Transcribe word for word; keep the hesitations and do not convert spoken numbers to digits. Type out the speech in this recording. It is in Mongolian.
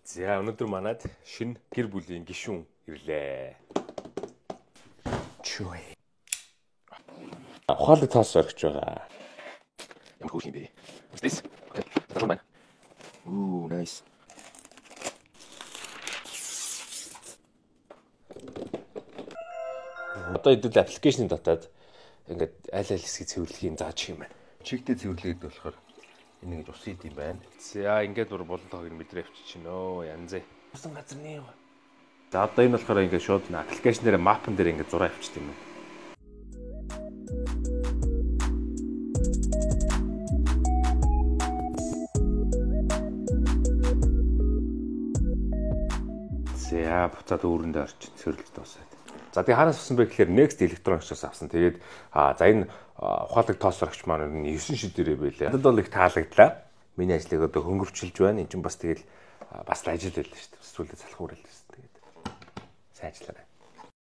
За өнөөдөр манад шинэ гэр бүлийн гишүүн ирлээ. Чой. Ухаалаг тоос орхиж байгаа. Ямар хөөрхөн бэ? What's this? Okay. That's mine. Ooh, nice. Одоо идэл аппликейшн дотоод ингээд аль аль хэсгийг цэвэрлэхийн зааж юм байна. Чигтэй цэвэрлээд болохоор энийг ус ид юм байна. За ингээд бүр болон тоог мэдрээ авчиж гинөө янзээ. Усан газар нэ. За одоо энэ болохоор ингээд шууд аппликейшн дээр мапн дээр ингээд зураг авчиж юм байна. За буцаад өөрөндөө орчин цэвэрлэлт дуусаад. За тэгээ хараас авсан бэ гэхээр Next Electronics-аас авсан. Тэгээд а за энэ ухаалаг тоосорогч маань девять шидэрээ байлаа. Надад бол их таалагдлаа. Миний ажлыг одоо хөнгөвчлж байна. Энд чинь бас тэгэл бас ажил байлаа шүү дээ. Сүүлдээ салах үрэл байсан. Тэгээд сайн ажиллаа.